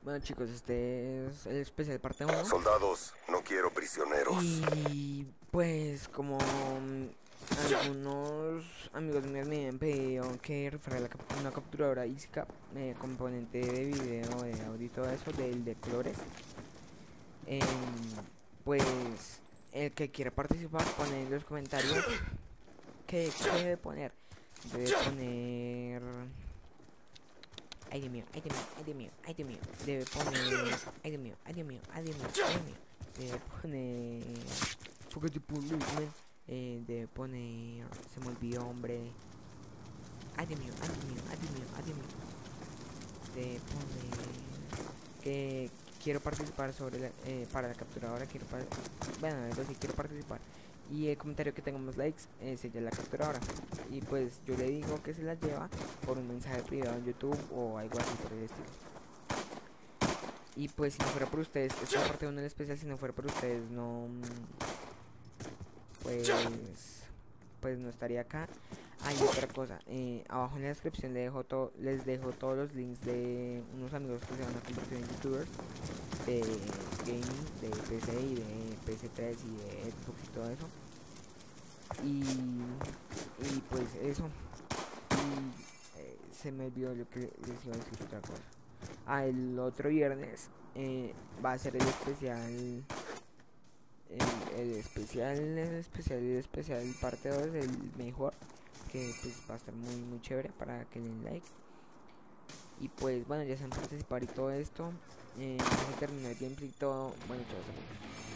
Bueno chicos, este es el especial parte uno. Soldados, no quiero prisioneros. Y pues como algunos amigos míos me han pedido que rifara una capturadora ISCAP, componente de video, de audio y todo eso, del de colores. Pues el que quiera participar pone en los comentarios qué debe poner. Debe poner... Ay Dios mío, ay Dios mío, ay Dios mío, ay Dios mío. Debe poner... Ay Dios mío, ay Dios mío, ay Dios mío, ay Dios mío. Debe poner... Fuck the policeman. Debe poner... Se me olvidó, hombre. Ay Dios mío, ay Dios mío, ay Dios mío, ay Dios mío. Debe poner... Que quiero participar sobre para la capturadora. Bueno, eso sí, quiero participar. Y el comentario que tenga más likes sería la capturadora. Y pues yo le digo que se la lleva por un mensaje privado en YouTube o algo así por el estilo. Y pues si no fuera por ustedes, esta parte 1 del especial, si no fuera por ustedes, no, pues no estaría acá. Hay otra cosa, abajo en la descripción les dejo todos los links de unos amigos que se van a convertir en youtubers de gaming, de PC y de PS3 y de Xbox y todo eso. Y pues eso. Y se me olvidó lo que les iba a decir otra cosa. Ah, el otro viernes va a ser el especial. El especial parte 2, el mejor. Que pues va a estar muy chévere para que le den like. Y pues bueno, ya saben participar y todo esto. Ya se terminó el gameplay y todo. Bueno, chao.